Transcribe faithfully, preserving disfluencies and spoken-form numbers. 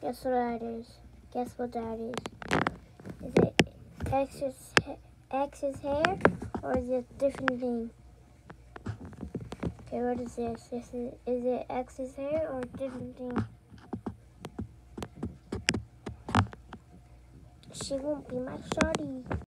Guess what that is? Guess what that is? Is it X's, X's hair, or is it a different thing? Okay, what is this? This is, is it X's hair or a different thing? She won't be my shawty.